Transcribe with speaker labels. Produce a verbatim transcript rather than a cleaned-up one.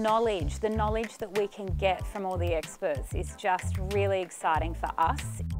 Speaker 1: knowledge, the knowledge that we can get from all the experts is just really exciting for us.